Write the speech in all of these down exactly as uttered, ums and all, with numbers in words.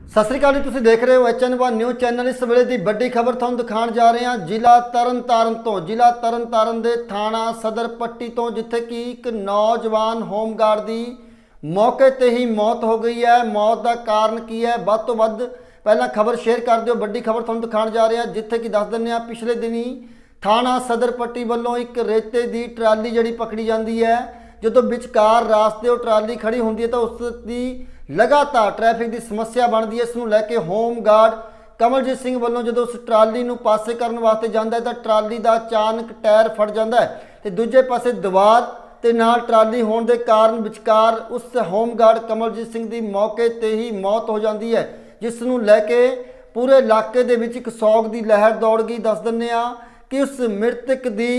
सत श्री अकाल जी, तुसीं देख रहे हो H N one news channel. इस वेले की बड़ी खबर तुहानूं दिखाण जा रहे हैं जिला तरन तारण तो। जिला तरन तारण दे थाणा सदर पट्टी तो, जिथे कि एक नौजवान होमगार्ड की मौके ते ही मौत हो गई है। मौत का कारण की है, वध तो वध पहला खबर शेयर कर दिओ। बड़ी खबर तुहानूं दिखाण जा रहे हैं जिथे कि दस दिंदे आ, पिछले दिनी थाणा सदर पट्टी वालों एक रेते की ट्राली जिहड़ी पकड़ी जाती है। जो विचकार रास्ते ट्राली खड़ी होंदी है तो उसकी लगातार ट्रैफिक की समस्या बनती है। इसनूं लैके होमगार्ड कमलजीत सिंह वालों जो उस ट्राली नूं पासे करने वास्ते जाता है तो ट्राली का अचानक टायर फट जाता है तो दूजे पासे दीवार ते नाल ट्राली होने के कारण विचकार उस होमगार्ड कमलजीत सिंह की मौके ते ही मौत हो जाती है, जिसनूं लैके पूरे इलाके दे विच एक सौग की लहर दौड़ गई। दस दिंदे आ कि उस मृतक की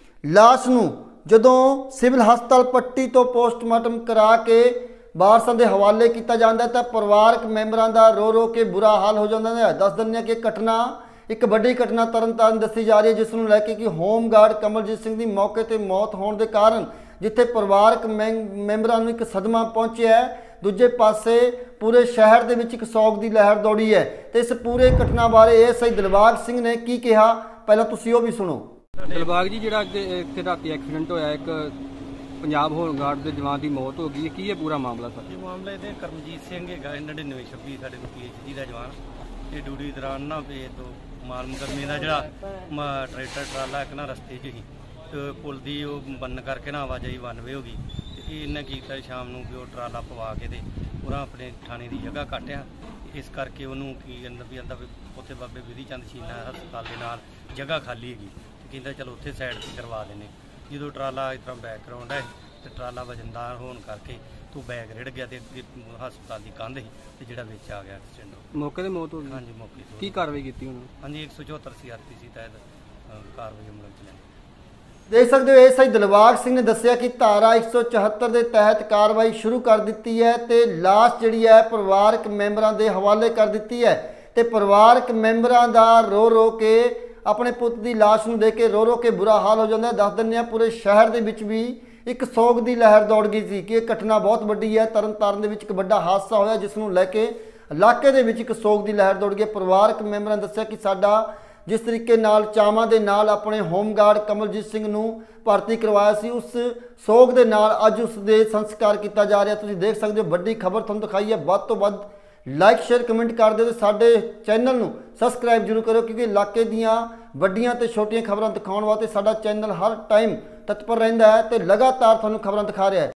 लाश नूं जदों सिविल हस्पताल पट्टी तो पोस्टमार्टम करा के वारसां दे हवाले किया जाता है तो परिवारक मैंबरां दा रो रो के बुरा हाल हो जाता है। दस दिंदे कि घटना एक बड़ी घटना तरन तारण दसी जा रही है, जिसनूं लैके कि होमगार्ड कमलजीत सिंह की मौके ते मौत होने के कारण जिथे परिवारक मैंबरां नूं एक सदमा पहुंचा है, दूजे पासे पूरे शहर दे विच एक सौग की लहर दौड़ी है। तो इस पूरे घटना बारे एएसआई दिलबाग सिंह ने की कहा, पहला तुसीं ओह भी सुनो। दिलबाग जी, जिहड़ा इत्थे राती एक्सीडेंट होया, एक पंजाब होमगार्ड के जवान की मौत हो गई, की है पूरा मामला सर? ये मामला ये करमजीत सिंह है नड़िनवे छब्बी साढ़े पी एच डी का जवान। ये ड्यूटी दौरान ना पे तो माल मुकदमे का जोड़ा ट्रैक्टर ट्राला एक ना रस्ते च ही तो पुल की बंद करके ना आवाजाही वन वे हो गई। तो इन्हें किया शाम को भी वो ट्राला पवा के पूरा अपने थाने की जगह काटिया। इस करके उन्होंने की अंदर भी आंदा उत्थे बाबे विधि चंद शीना हस्पताल के नाल जगह खाली हैगी, कहता चलो उत्थे साइड पर करवा देने। जो ट्राला इस तरह बैकग्राउंड है तो ट्राला वजनदार होने करके तो बैग रिड़ गया तो हस्पताल की कंध ही तो जो बिच आ गया एक्सीडेंट मौके ते मौत हो गई। हाँ जी, मौके तो की कार्रवाई की उन्होंने? हाँ जी, एक सौ चौहत्तर सी आर पी सी तहत कार्रवाई अमल च लैंदी। देख सकते हो एएसआई दिलबाग सिंह ने दसिया कि धारा एक सौ चौहत्तर के तहत कार्रवाई शुरू कर दी है तो लाश जी है परिवारक मैंबरां के हवाले कर दी है। तो परिवारक मैंबरां का रो रो के अपने पुत की लाश में देख के रो रो के बुरा हाल हो जाता है। दस दिन पूरे शहर के विच भी एक सोग की लहर दौड़ गई थी कि घटना बहुत वड्डी है। तरन तारण दे विच एक बड़ा हादसा होया जिसनूं लैके इलाके दे विच एक सोग की लहर दौड़ गई। परिवारक मैंबरां ने दस्सिया कि साडा जिस तरीके नाल चावां दे नाल अपने होमगार्ड कमलजीत सिंह नूं भर्ती करवाया सी, उस सोग दे नाल अज उस दे संस्कार किया जा रहा। तुसीं देख सकते हो बड़ी खबर तुहानूं दिखाई है। वध तो वध लाइक शेयर कमेंट कर दो, साडे चैनल नूं सबसक्राइब जरूर करो, क्योंकि इलाके दीयां वड्डियां ते छोटियां खबरां दिखाउण वास्ते साडा चैनल हर टाइम तत्पर रहिंदा है ते लगातार तुहानूं खबरां दिखा रहा है।